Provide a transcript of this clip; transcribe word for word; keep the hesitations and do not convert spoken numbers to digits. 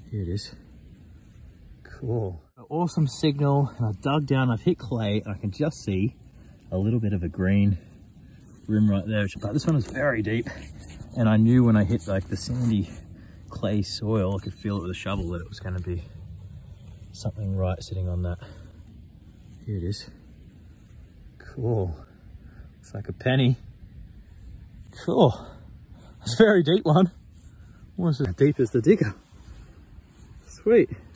Here it is. Cool. Awesome signal, and I dug down, I've hit clay, and I can just see a little bit of a green rim right there. But this one was very deep, and I knew when I hit like the sandy clay soil, I could feel it with a shovel that it was going to be something right sitting on that. Here it is. Cool. It's like a penny. Cool. It's a very deep one. Almost as deep as the digger. Sweet.